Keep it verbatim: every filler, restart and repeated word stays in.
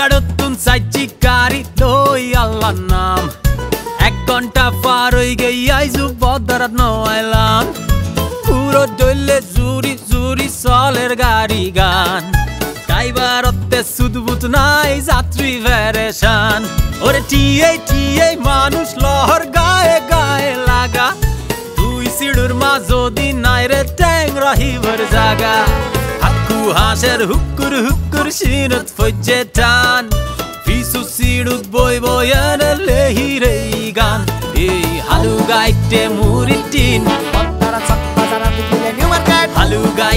গাড়তুন সাইজি গাড়ি দই আল্লাহ নাম এক ঘন্টা পার হই গই আইজু বদরাত নয়লাম পুরো দইলে জুরি জুরি চলের গাড়ি গান ড্রাইভারতে সুদবুত নাই যাত্রী ভেরেশান ওরে টিয়ে টিয়ে মানুষ লহর গায়ে গায়ে লাগা দুই সিঁড়ুর মাঝদি নাই রে ট্যাং রহিবর জাগা হাক্কু হাঁসের হুক্কুর হুক্কুর সিনত ফজ্জে টান পিছু সিঁড়ুত বই বয়ান লেহি রে গান এই হালু গাইতে মুড়ি টিন হালু গাই